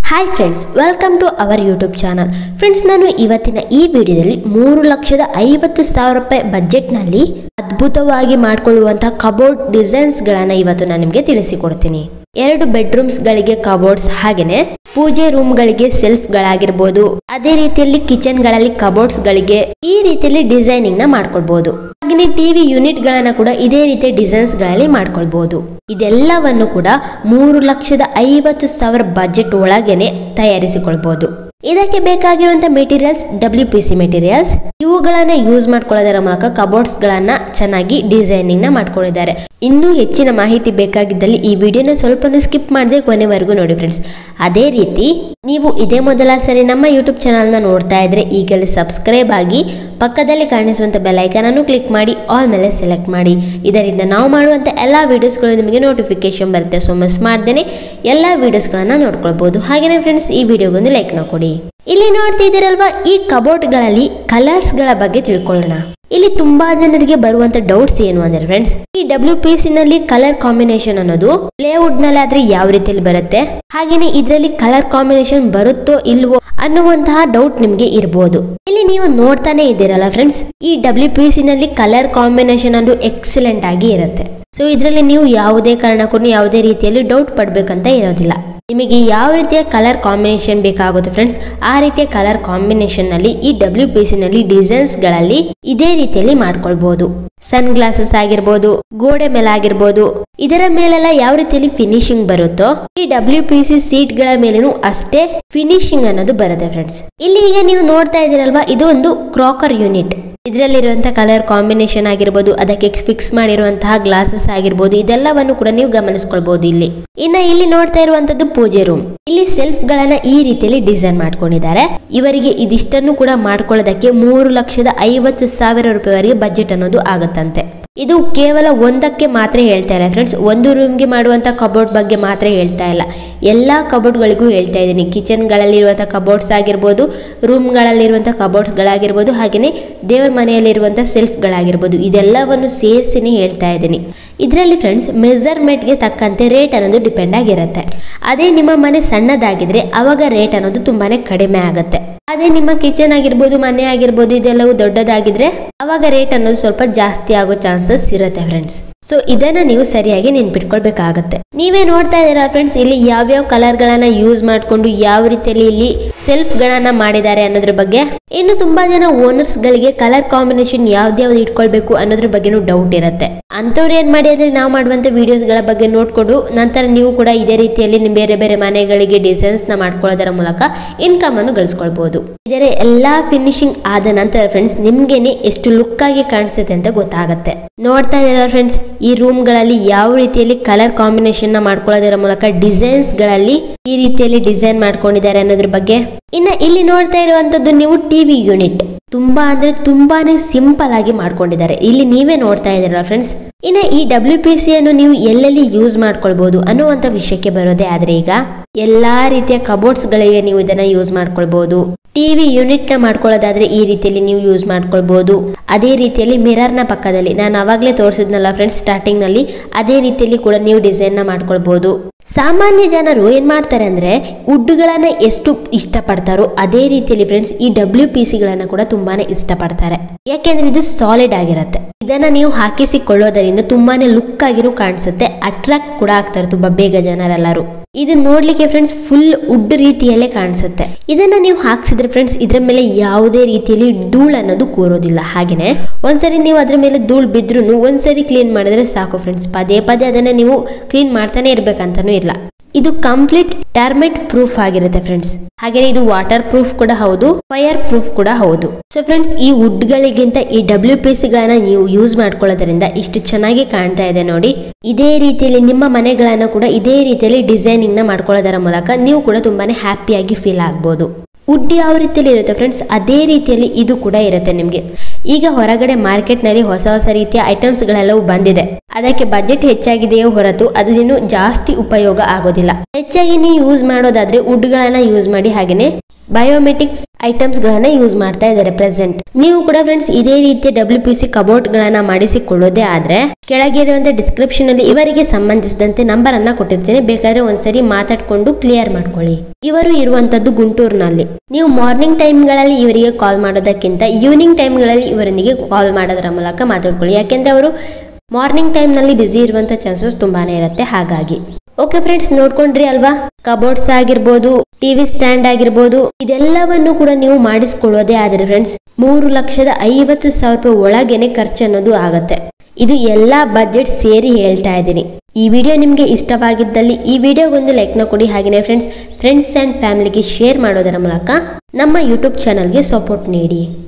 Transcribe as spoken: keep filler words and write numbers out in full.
Hi friends, welcome to our YouTube channel. Friends, ನಾನು ಇವತ್ತಿನ ಈ ವಿಡಿಯೋದಲ್ಲಿ ಮೂರು ಲಕ್ಷದ ಐವತ್ತು ಸಾವಿರ ರೂಪಾಯಿ ಬಜೆಟ್ನಲ್ಲಿ ಅದ್ಭುತವಾಗಿ ಮಾಡಿಕೊಳ್ಳುವಂತಹ ಕಬೋರ್ಡ್ ಡಿಸೈನ್ಸ್ಗಳನ್ನು ಇವತ್ತು ನಾನು ನಿಮಗೆ ತಿಳಿಸಿಕೊಡ್ತೀನಿ. ಎರಡು ಬೆಡ್ರೂಮ್ಸ್ಗಳಿಗೆ ಕಬೋರ್ಡ್ಸ್, ಹಾಗೆಯೇ ಪೂಜೆ ರೂಮ್ಗಳಿಗೆ ಸೆಲ್ಫ್ಗಳಾಗಿರ್ಬೋದು, ಅದೇ ರೀತಿಯಲ್ಲಿ ಕಿಚನ್ಗಳಲ್ಲಿ ಕಬೋರ್ಡ್ಸ್ಗಳಿಗೆ ಈ ರೀತಿಯಲ್ಲಿ ಡಿಸೈನಿಂಗ್ ನ ಮಾಡ್ಕೊಳ್ಬಹುದು. ಹಾಗೆಯೇ ಟಿವಿ ಯೂನಿಟ್ ಗಳನ್ನ ಕೂಡ ಇದೇ ರೀತಿಯ ಡಿಸೈನ್ಸ್ ಗಳಲ್ಲಿ ಮಾಡ್ಕೊಳ್ಬಹುದು. ಇದೆಲ್ಲವನ್ನು ಕೂಡ ಮೂರು ಲಕ್ಷದ ಐವತ್ತು ಸಾವಿರ ಬಜೆಟ್ ಒಳಗೇನೆ ತಯಾರಿಸಿಕೊಳ್ಬಹುದು. ಇದಕ್ಕೆ ಬೇಕಾಗಿರುವಂತಹ materials W P C materials. ಇವುಗಳನ್ನ ಯೂಸ್ ಮಾಡ್ಕೊಳ್ಳೋದರ ಮೂಲಕ ಕಬೋರ್ಡ್ಸ್ ಗಳನ್ನ ಚೆನ್ನಾಗಿ ಡಿಸೈನಿಂಗ್ ನ ಮಾಡ್ಕೊಂಡಿದ್ದಾರೆ. ಇನ್ನೂ ಹೆಚ್ಚಿನ ಮಾಹಿತಿ ಬೇಕಾಗಿದ್ದಲ್ಲಿ ಈ ವಿಡಿಯೋನ ಸ್ವಲ್ಪ ಸ್ಕಿಪ್ ಮಾಡದೆ ಕೊನೆವರೆಗೂ ನೋಡಿ ಫ್ರೆಂಡ್ಸ್. ಅದೇ ರೀತಿ ನೀವು ಇದೇ ಮೊದಲ ಸರಿ ನಮ್ಮ ಯೂಟ್ಯೂಬ್ ಚಾನಲ್ ನ ನೋಡ್ತಾ ಇದ್ರೆ ಈಗಲೇ ಸಬ್ಸ್ಕ್ರೈಬ್ ಆಗಿ ಪಕ್ಕದಲ್ಲಿ ಕಾಣಿಸುವಂತ ಬೆಲ್ ಐಕಾನ್ ಅನ್ನು ಕ್ಲಿಕ್ ಮಾಡಿ ಆಲ್ ಮೇಲೆ ಸೆಲೆಕ್ಟ್ ಮಾಡಿ. ಇದರಿಂದ ನಾವು ಮಾಡುವಂತ ಎಲ್ಲಾ ವಿಡಿಯೋಸ್ಗಳು ನಿಮಗೆ ನೋಟಿಫಿಕೇಶನ್ ಬರುತ್ತೆ. ಸೊ ಮಿಸ್ ಮಾಡ್ದೇನೆ ಎಲ್ಲಾ ವಿಡಿಯೋಸ್ಗಳನ್ನ ನೋಡ್ಕೊಳ್ಬಹುದು. ಹಾಗೇನೆ ಫ್ರೆಂಡ್ಸ್, ಈ ವಿಡಿಯೋಗೊಂದು ಲೈಕ್ ನ ಕೊಡಿ. ಇಲ್ಲಿ ನೋಡ್ತಿದ್ದೀರಲ್ವಾ, ಈ ಕಬೋರ್ಡ್ ಗಳಲ್ಲಿ ಕಲರ್ಸ್ ಗಳ ಬಗ್ಗೆ ತಿಳ್ಕೊಳ್ಳೋಣ. ಇಲ್ಲಿ ತುಂಬಾ ಜನರಿಗೆ ಬರುವಂತ ಡೌಟ್ಸ್ ಏನು ಅಂದ್ರೆ ಫ್ರೆಂಡ್ಸ್, ಈ ಡಬ್ಲ್ಯೂ ಪಿ ಸಿ ನಲ್ಲಿ ಕಲರ್ ಕಾಂಬಿನೇಷನ್ ಅನ್ನೋದು ಪ್ಲೇವುಡ್ ನಲ್ಲಿ ಆದ್ರೆ ಯಾವ ರೀತಿಯಲ್ಲಿ ಬರುತ್ತೆ, ಹಾಗೇನೆ ಇದರಲ್ಲಿ ಕಲರ್ ಕಾಂಬಿನೇಷನ್ ಬರುತ್ತೋ ಇಲ್ವೋ ಅನ್ನುವಂತಹ ಡೌಟ್ ನಿಮ್ಗೆ ಇರಬಹುದು. ಇಲ್ಲಿ ನೀವು ನೋಡ್ತಾನೆ ಇದ್ದೀರಲ್ಲ ಫ್ರೆಂಡ್ಸ್, ಈ ಡಬ್ಲ್ಯೂ ಪಿ ಸಿ ನಲ್ಲಿ ಕಲರ್ ಕಾಂಬಿನೇಷನ್ ಅನ್ನೋದು ಎಕ್ಸಲೆಂಟ್ ಆಗಿ ಇರುತ್ತೆ. ಸೊ ಇದರಲ್ಲಿ ನೀವು ಯಾವುದೇ ಕಾರಣಕ್ಕೂ ಯಾವುದೇ ರೀತಿಯಲ್ಲಿ ಡೌಟ್ ಪಡ್ಬೇಕಂತ ಇರೋದಿಲ್ಲ. ನಿಮಗೆ ಯಾವ ರೀತಿಯ ಕಲರ್ ಕಾಂಬಿನೇಷನ್ ಬೇಕಾಗುತ್ತೆ ಫ್ರೆಂಡ್ಸ್, ಆ ರೀತಿಯ ಕಲರ್ ಕಾಂಬಿನೇಷನ್ ನಲ್ಲಿ ಈ ಡಬ್ಲ್ಯೂ ಪಿ ಸಿ ನಲ್ಲಿ ಡಿಸೈನ್ಸ್ ಗಳಲ್ಲಿ ಇದೇ ರೀತಿಯಲ್ಲಿ ಮಾಡ್ಕೊಳ್ಬಹುದು. ಸನ್ ಗ್ಲಾಸಸ್ ಆಗಿರ್ಬೋದು, ಗೋಡೆ ಮೇಲೆ ಆಗಿರ್ಬೋದು, ಇದರ ಮೇಲೆಲ್ಲ ಯಾವ ರೀತಿಯಲ್ಲಿ ಫಿನಿಶಿಂಗ್ ಬರುತ್ತೋ ಈ ಡಬ್ಲ್ಯೂ ಪಿ ಸಿ ಸೀಟ್ ಗಳ ಮೇಲೇನು ಅಷ್ಟೇ ಫಿನಿಶಿಂಗ್ ಅನ್ನೋದು ಬರುತ್ತೆ ಫ್ರೆಂಡ್ಸ್. ಇಲ್ಲಿ ಈಗ ನೀವು ನೋಡ್ತಾ ಇದ್ದೀರಲ್ವಾ, ಇದು ಒಂದು ಕ್ರಾಕರ್ ಯೂನಿಟ್. ಇದರಲ್ಲಿರುವಂತಹ ಕಲರ್ ಕಾಂಬಿನೇಷನ್ ಆಗಿರ್ಬೋದು, ಅದಕ್ಕೆ ಫಿಕ್ಸ್ ಮಾಡಿರುವಂತಹ ಗ್ಲಾಸಸ್ ಆಗಿರ್ಬೋದು, ಇದೆಲ್ಲವನ್ನು ಕೂಡ ನೀವು ಗಮನಿಸ್ಕೊಳ್ಬಹುದು. ಇಲ್ಲಿ ಇನ್ನ ಇಲ್ಲಿ ನೋಡ್ತಾ ಇರುವಂತದ್ದು ಪೂಜೆ ರೂಮ್. ಇಲ್ಲಿ ಸೆಲ್ಫ್ ಗಳನ್ನ ಈ ರೀತಿಯಲ್ಲಿ ಡಿಸೈನ್ ಮಾಡ್ಕೊಂಡಿದ್ದಾರೆ. ಇವರಿಗೆ ಇದಿಷ್ಟನ್ನು ಕೂಡ ಮಾಡ್ಕೊಳ್ಳೋದಕ್ಕೆ ಮೂರು ಲಕ್ಷದ ಐವತ್ತು ಸಾವಿರ ರೂಪಾಯಿವರೆಗೆ ಬಜೆಟ್ ಅನ್ನೋದು ಆಗತ್ತಂತೆ. ಇದು ಕೇವಲ ಒಂದಕ್ಕೆ ಮಾತ್ರ ಹೇಳ್ತಾ ಇಲ್ಲ ಫ್ರೆಂಡ್ಸ್, ಒಂದು ರೂಮ್ಗೆ ಮಾಡುವಂತ ಕಬೋರ್ಡ್ ಬಗ್ಗೆ ಮಾತ್ರ ಹೇಳ್ತಾ ಇಲ್ಲ, ಎಲ್ಲಾ ಕಬೋರ್ಡ್ ಗಳಿಗೂ ಹೇಳ್ತಾ ಇದ್ದೀನಿ. ಕಿಚನ್ ಗಳಲ್ಲಿರುವಂತಹ ಕಬೋರ್ಡ್ಸ್ ಆಗಿರ್ಬೋದು, ರೂಮ್ ಗಳಲ್ಲಿರುವಂತಹ ಕಬೋರ್ಡ್ಸ್ ಗಳಾಗಿರ್ಬೋದು, ಹಾಗೇನೆ ದೇವರ ಮನೆಯಲ್ಲಿರುವಂತಹ ಸೆಲ್ಫ್ ಗಳಾಗಿರ್ಬೋದು, ಇದೆಲ್ಲವನ್ನು ಸೇರಿಸಿನೇ ಹೇಳ್ತಾ ಇದ್ದೀನಿ. ಇದರಲ್ಲಿ ಫ್ರೆಂಡ್ಸ್ ಮೆಜರ್ಮೆಂಟ್ ಗೆ ತಕ್ಕಂತೆ ರೇಟ್ ಅನ್ನೋದು ಡಿಪೆಂಡ್ ಆಗಿರುತ್ತೆ. ಅದೇ ನಿಮ್ಮ ಮನೆ ಸಣ್ಣದಾಗಿದ್ರೆ ಅವಾಗ ರೇಟ್ ಅನ್ನೋದು ತುಂಬಾನೇ ಕಡಿಮೆ ಆಗುತ್ತೆ. ಅದೇ ನಿಮ್ಮ ಕಿಚನ್ ಆಗಿರ್ಬೋದು, ಮನೆ ಆಗಿರ್ಬೋದು, ಇದೆಲ್ಲವೂ ದೊಡ್ಡದಾಗಿದ್ರೆ ಅವಾಗ ರೇಟ್ ಅನ್ನೋದು ಸ್ವಲ್ಪ ಜಾಸ್ತಿ ಆಗೋ ಚಾನ್ಸಸ್ ಇರುತ್ತೆ ಫ್ರೆಂಡ್ಸ್. ಸೊ ಇದನ್ನ ನೀವು ಸರಿಯಾಗಿ ನೆನ್ಪಿಟ್ಕೊಳ್ಬೇಕಾಗತ್ತೆ. ನೀವೇ ನೋಡ್ತಾ ಇದ್ದೀರಾ ಫ್ರೆಂಡ್ಸ್, ಇಲ್ಲಿ ಯಾವ್ಯಾವ ಕಲರ್ ಗಳನ್ನ ಯೂಸ್ ಮಾಡ್ಕೊಂಡು ಯಾವ ರೀತಿಯಲ್ಲಿ ಇಲ್ಲಿ ಸೆಲ್ಫ್ ಗಳನ್ನ ಮಾಡಿದ್ದಾರೆ ಅನ್ನೋದ್ರ ಬಗ್ಗೆ. ಇನ್ನು ತುಂಬಾ ಜನ ಓನರ್ಸ್ ಗಳಿಗೆ ಕಲರ್ ಕಾಂಬಿನೇಷನ್ ಯಾವ್ದ್ಯಾವ್ದು ಇಟ್ಕೊಳ್ಬೇಕು ಅನ್ನೋದ್ರ ಬಗ್ಗೆನೂ ಡೌಟ್ ಇರುತ್ತೆ. ಅಂತವ್ರು ಏನ್ ಮಾಡಿ ಅಂದ್ರೆ ನಾವು ಮಾಡುವಂತ ವಿಡಿಯೋಸ್ ಗಳ ಬಗ್ಗೆ ನೋಡ್ಕೊಂಡು ನಂತರ ನೀವು ಕೂಡ ಇದೇ ರೀತಿಯಲ್ಲಿ ನಿಮ್ ಬೇರೆ ಬೇರೆ ಮನೆಗಳಿಗೆ ಡಿಸೈನ್ಸ್ ನ ಮಾಡ್ಕೊಳ್ಳೋದರ ಮೂಲಕ ಇನ್ಕಮ್ ಅನ್ನು ಗಳಿಸ್ಕೊಳ್ಬಹುದು. ಇದರ ಎಲ್ಲಾ ಫಿನಿಶಿಂಗ್ ಆದ ನಂತರ ಫ್ರೆಂಡ್ಸ್ ನಿಮ್ಗೆನೆ ಎಷ್ಟು ಲುಕ್ ಆಗಿ ಕಾಣಿಸುತ್ತೆ ಅಂತ ಗೊತ್ತಾಗತ್ತೆ. ನೋಡ್ತಾ ಇದ್ದೀರಾ ಫ್ರೆಂಡ್ಸ್, ಈ ರೂಮ್ ಗಳಲ್ಲಿ ಯಾವ ರೀತಿಯಲ್ಲಿ ಕಲರ್ ಕಾಂಬಿನೇಷನ್ ನ ಮಾಡ್ಕೊಳ್ಳೋದರ ಮೂಲಕ ಡಿಸೈನ್ಸ್ ಗಳಲ್ಲಿ ಈ ರೀತಿಯಲ್ಲಿ ಡಿಸೈನ್ ಮಾಡ್ಕೊಂಡಿದ್ದಾರೆ ಅನ್ನೋದ್ರ ಬಗ್ಗೆ. ಇನ್ನ ಇಲ್ಲಿ ನೋಡ್ತಾ ಇರುವಂತದ್ದು ನೀವು ಟಿವಿ ಯೂನಿಟ್. ತುಂಬಾ ಅಂದ್ರೆ ತುಂಬಾನೇ ಸಿಂಪಲ್ ಆಗಿ ಮಾಡ್ಕೊಂಡಿದ್ದಾರೆ. ಇಲ್ಲಿ ನೀವೇ ನೋಡ್ತಾ ಇದ್ದೀರಾ ಫ್ರೆಂಡ್ಸ್. ಇನ್ನ ಈ ಡಬ್ಲ್ಯೂ ಪಿ ಸಿ ಅನ್ನು ನೀವು ಎಲ್ಲೆಲ್ಲಿ ಯೂಸ್ ಮಾಡ್ಕೊಳ್ಬಹುದು ಅನ್ನುವಂತ ವಿಷಯಕ್ಕೆ ಬರೋದೇ ಆದ್ರೆ, ಈಗ ಎಲ್ಲಾ ರೀತಿಯ ಕಬೋರ್ಡ್ಸ್ ಗಳಿಗೆ ನೀವು ಇದನ್ನ ಯೂಸ್ ಮಾಡ್ಕೊಳ್ಬಹುದು. ಟಿವಿ ಯೂನಿಟ್ ನ ಮಾಡ್ಕೊಳ್ಳೋದಾದ್ರೆ ಈ ರೀತಿಯಲ್ಲಿ ನೀವು ಯೂಸ್ ಮಾಡ್ಕೊಳ್ಬಹುದು. ಅದೇ ರೀತಿಯಲ್ಲಿ ಮಿರರ್ ನ ಪಕ್ಕದಲ್ಲಿ ನಾನು ಅವಾಗ್ಲೇ ತೋರಿಸಿದ್ನಲ್ಲ ಫ್ರೆಂಡ್ಸ್ ಸ್ಟಾರ್ಟಿಂಗ್ ನಲ್ಲಿ, ಅದೇ ರೀತಿಯಲ್ಲಿ ಕೂಡ ನೀವು ಡಿಸೈನ್ ನ ಮಾಡ್ಕೊಳ್ಬಹುದು. ಸಾಮಾನ್ಯ ಜನರು ಏನ್ ಮಾಡ್ತಾರೆ ಅಂದ್ರೆ ವುಡ್ ಗಳನ್ನ ಎಷ್ಟು ಇಷ್ಟ ಪಡ್ತಾರೋ ಅದೇ ರೀತಿಯಲ್ಲಿ ಫ್ರೆಂಡ್ಸ್ ಈ ಡಬ್ಲ್ಯೂ ಪಿ ಸಿ ಗಳನ್ನ ಕೂಡ ತುಂಬಾನೇ ಇಷ್ಟ ಪಡ್ತಾರೆ. ಯಾಕೆಂದ್ರೆ ಇದು ಸಾಲಿಡ್ ಆಗಿರುತ್ತೆ. ಇದನ್ನ ನೀವು ಹಾಕಿಸಿಕೊಳ್ಳೋದರಿಂದ ತುಂಬಾನೇ ಲುಕ್ ಆಗಿನೂ ಕಾಣಿಸುತ್ತೆ, ಅಟ್ರಾಕ್ಟ್ ಕೂಡ ಆಗ್ತಾರೆ ತುಂಬಾ ಬೇಗ ಜನರೆಲ್ಲರೂ. ಇದನ್ನ ನೋಡ್ಲಿಕ್ಕೆ ಫ್ರೆಂಡ್ಸ್ ಫುಲ್ ವುಡ್ ರೀತಿಯಲ್ಲೇ ಕಾಣಿಸುತ್ತೆ. ಇದನ್ನ ನೀವು ಹಾಕ್ಸಿದ್ರೆ ಫ್ರೆಂಡ್ಸ್ ಇದ್ರ ಮೇಲೆ ಯಾವುದೇ ರೀತಿಯಲ್ಲಿ ಧೂಳು ಅನ್ನೋದು ಕೂರೋದಿಲ್ಲ. ಹಾಗೇನೆ ಒಂದ್ಸರಿ ನೀವು ಅದ್ರ ಮೇಲೆ ಧೂಳು ಬಿದ್ರು ಒಂದ್ಸರಿ ಕ್ಲೀನ್ ಮಾಡಿದ್ರೆ ಸಾಕು ಫ್ರೆಂಡ್ಸ್, ಪದೇ ಪದೇ ಅದನ್ನ ನೀವು ಕ್ಲೀನ್ ಮಾಡ್ತಾನೆ ಇರ್ಬೇಕಂತಾನೂ ಇಲ್ಲ. ಇದು ಕಂಪ್ಲೀಟ್ ಟರ್ಮೆಟ್ ಪ್ರೂಫ್ ಆಗಿರುತ್ತೆ ಫ್ರೆಂಡ್ಸ್. ಹಾಗೇನೆ ಇದು ವಾಟರ್ ಪ್ರೂಫ್ ಕೂಡ ಹೌದು, ಫೈರ್ ಪ್ರೂಫ್ ಕೂಡ ಹೌದು. ಸೊ ಫ್ರೆಂಡ್ಸ್, ಈ ವುಡ್ ಗಳಿಗಿಂತ ಈ ಡಬ್ಲ್ಯೂ ಪಿ ಸಿ ಗಳನ್ನ ನೀವು ಯೂಸ್ ಮಾಡ್ಕೊಳ್ಳೋದ್ರಿಂದ ಇಷ್ಟು ಚೆನ್ನಾಗಿ ಕಾಣ್ತಾ ಇದೆ ನೋಡಿ. ಇದೇ ರೀತಿಯಲ್ಲಿ ನಿಮ್ಮ ಮನೆಗಳನ್ನ ಕೂಡ ಇದೇ ರೀತಿಯಲ್ಲಿ ಡಿಸೈನಿಂಗ್ ನ ಮಾಡ್ಕೊಳ್ಳೋದರ ಮೂಲಕ ನೀವು ಕೂಡ ತುಂಬಾನೇ ಹ್ಯಾಪಿಯಾಗಿ ಫೀಲ್ ಆಗ್ಬೋದು. ವುಡ್ ಯಾವ ರೀತಿಯಲ್ಲಿ ಇರುತ್ತೆ ಫ್ರೆಂಡ್ಸ್ ಅದೇ ರೀತಿಯಲ್ಲಿ ಇದು ಕೂಡ ಇರುತ್ತೆ ನಿಮ್ಗೆ. ಈಗ ಹೊರಗಡೆ ಮಾರ್ಕೆಟ್ ನಲ್ಲಿ ಹೊಸ ಹೊಸ ರೀತಿಯ ಐಟಮ್ಸ್ ಗಳೆಲ್ಲವೂ ಬಂದಿದೆ. ಅದಕ್ಕೆ ಬಜೆಟ್ ಹೆಚ್ಚಾಗಿದೆಯೋ ಹೊರತು ಅದಿನ್ನು ಜಾಸ್ತಿ ಉಪಯೋಗ ಆಗೋದಿಲ್ಲ. ಹೆಚ್ಚಾಗಿ ನೀವು ಯೂಸ್ ಮಾಡೋದಾದ್ರೆ ವುಡ್ ಗಳನ್ನ ಯೂಸ್ ಮಾಡಿ, ಹಾಗೇನೆ ಬಯೋಮೆಟ್ರಿಕ್ಸ್ ಐಟಮ್ಸ್ ಗಳನ್ನ ಯೂಸ್ ಮಾಡ್ತಾ ಇದ್ದಾರೆ ಪ್ರೆಸೆಂಟ್. ನೀವು ಕೂಡ ಫ್ರೆಂಡ್ಸ್ ಇದೇ ರೀತಿಯ ಡಬ್ಲ್ಯೂ ಪಿ ಸಿ ಕಬೋರ್ಡ್ ಗಳನ್ನ ಮಾಡಿಸಿಕೊಳ್ಳೋದೇ ಆದ್ರೆ ಕೆಳಗೆ ಇರುವಂತಹ ಡಿಸ್ಕ್ರಿಪ್ಷನ್ ಅಲ್ಲಿ ಇವರಿಗೆ ಸಂಬಂಧಿಸಿದಂತೆ ನಂಬರ್ ಅನ್ನ ಕೊಟ್ಟಿರ್ತೀನಿ, ಬೇಕಾದ್ರೆ ಒಂದ್ಸರಿ ಮಾತಾಡ್ಕೊಂಡು ಕ್ಲಿಯರ್ ಮಾಡ್ಕೊಳ್ಳಿ. ಇವರು ಇರುವಂತದ್ದು ಗುಂಟೂರಿನಲ್ಲಿ. ನೀವು ಮಾರ್ನಿಂಗ್ ಟೈಮ್ ಗಳಲ್ಲಿ ಇವರಿಗೆ ಕಾಲ್ ಮಾಡೋದಕ್ಕಿಂತ ಈವ್ನಿಂಗ್ ಟೈಮ್ ಗಳಲ್ಲಿ ಇವರೊಂದಿಗೆ ಕಾಲ್ ಮಾಡೋದರ ಮೂಲಕ ಮಾತಾಡ್ಕೊಳ್ಳಿ. ಯಾಕೆಂದ್ರೆ ಅವರು ಮಾರ್ನಿಂಗ್ ಟೈಮ್ ನಲ್ಲಿ ಬಿಸಿ ಇರುವಂತ ಚಾನ್ಸಸ್ ತುಂಬಾನೇ ಇರುತ್ತೆ. ಹಾಗಾಗಿ ಓಕೆ ಫ್ರೆಂಡ್ಸ್, ನೋಡ್ಕೊಂಡ್ರಿ ಅಲ್ವಾ, ಕಬೋರ್ಡ್ಸ್ ಆಗಿರ್ಬೋದು, ಟಿವಿ ಸ್ಟ್ಯಾಂಡ್ ಆಗಿರ್ಬೋದು, ಇದೆಲ್ಲವನ್ನು ಕೂಡ ನೀವು ಮಾಡಿಸ್ಕೊಳ್ಳೋದೇ ಆದ್ರೆ ಫ್ರೆಂಡ್ಸ್ ಮೂರು ಲಕ್ಷದ ಐವತ್ತು ಸಾವಿರ ರೂಪಾಯಿ ಒಳಗೇನೆ ಖರ್ಚು ಅನ್ನೋದು ಆಗತ್ತೆ. ಇದು ಎಲ್ಲಾ ಬಜೆಟ್ ಸೇರಿ ಹೇಳ್ತಾ ಇದ್ದೀನಿ. ಈ ವಿಡಿಯೋ ನಿಮ್ಗೆ ಇಷ್ಟವಾಗಿದ್ದಲ್ಲಿ ಈ ವಿಡಿಯೋಗೊಂದು ಲೈಕ್ ನ ಕೊಡಿ. ಹಾಗೆಯೇ ಫ್ರೆಂಡ್ಸ್ ಫ್ರೆಂಡ್ಸ್ ಅಂಡ್ ಫ್ಯಾಮಿಲಿಗೆ ಶೇರ್ ಮಾಡೋದರ ಮೂಲಕ ನಮ್ಮ ಯೂಟ್ಯೂಬ್ ಚಾನಲ್ಗೆ ಸಪೋರ್ಟ್ ನೀಡಿ.